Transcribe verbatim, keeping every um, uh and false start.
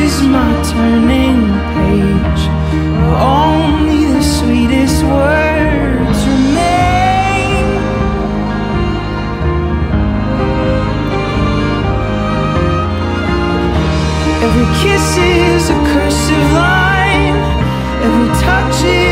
is my turning page, where only the sweetest words remain. Every kiss is a cursive line, every touch is